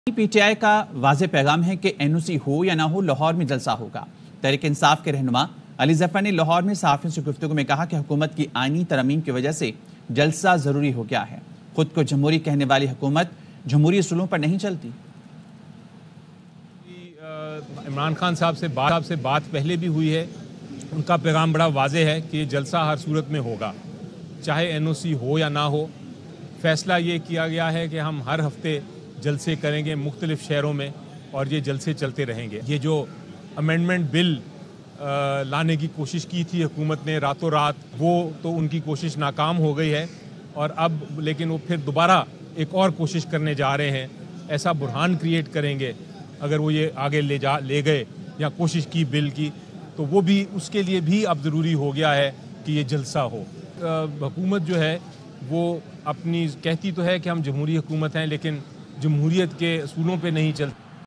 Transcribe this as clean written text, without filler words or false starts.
P T I کا واضح پیغام ہے کہ این او سی ہو یا نہ ہو لاہور میں جلسہ ہوگا۔ تحریک انصاف کے رہنما علی ظفر نے لاہور میں صحافیوں سے گفتگو میں کہا کہ حکومت کی آئینی ترمیم کی وجہ سے جلسہ ضروری ہو گیا ہے۔ خود کو جمہوری کہنے والی حکومت جمہوری اصولوں پر نہیں چلتی۔ عمران خان صاحب سے بات پہلے بھی ہوئی ہے، ان کا پیغام بڑا واضح ہے کہ یہ جلسہ ہر صورت میں ہوگا، چاہے این او سی ہو یا نہ ہو۔ فیصلہ یہ کیا گیا ہے کہ ہم ہر ہفتے جلسے کریں گے مختلف شہروں میں، اور یہ جلسے چلتے رہیں گے۔ یہ جو امینڈمنٹ بل لانے کی کوشش کی تھی حکومت نے راتوں رات، وہ تو ان کی کوشش ناکام ہو گئی ہے، اور اب لیکن وہ پھر دوبارہ ایک اور کوشش کرنے جا رہے ہیں۔ ایسا بحران کریٹ کریں گے اگر وہ یہ آگے لے گئے یا کوشش کی بل کی، تو وہ بھی اس کے لیے بھی اب ضروری ہو گیا ہے کہ یہ جلسہ ہو۔ حکومت جو ہے وہ اپنی کہتی تو ہے کہ ہم جمہوری حکومت ہیں، لیکن جمہوریت کے اصولوں پہ نہیں چلتی۔